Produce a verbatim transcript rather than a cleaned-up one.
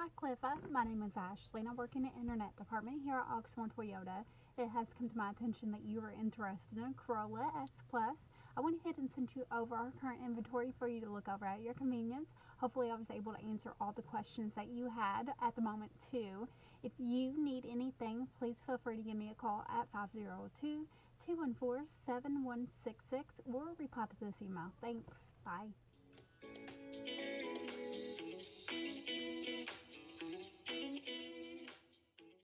Hi Cliffa, my name is Ashley and I work in the internet department here at Oxmoor Toyota. It has come to my attention that you are interested in a Corolla S Plus. I went ahead and sent you over our current inventory for you to look over at your convenience. Hopefully I was able to answer all the questions that you had at the moment too. If you need anything, please feel free to give me a call at five zero two, two one four, seven one six six or reply to this email. Thanks. Bye.